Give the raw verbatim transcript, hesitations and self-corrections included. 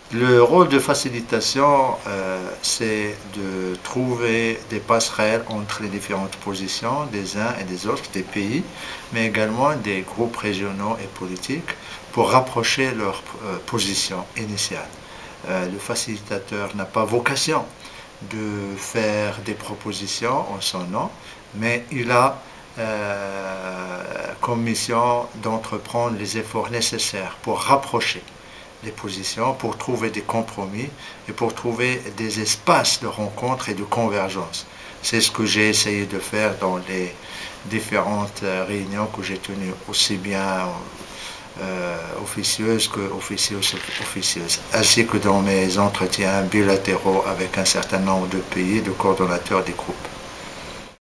Le rôle de facilitation, euh, c'est de trouver des passerelles entre les différentes positions des uns et des autres, des pays, mais également des groupes régionaux et politiques pour rapprocher leurs euh, positions initiales. Euh, le facilitateur n'a pas vocation de faire des propositions en son nom, mais il a euh, comme mission d'entreprendre les efforts nécessaires pour rapprocher les positions, pour trouver des compromis et pour trouver des espaces de rencontre et de convergence. C'est ce que j'ai essayé de faire dans les différentes réunions que j'ai tenues, aussi bien euh, officieuses que officieuses, officieuses, ainsi que dans mes entretiens bilatéraux avec un certain nombre de pays, de coordonnateurs des groupes.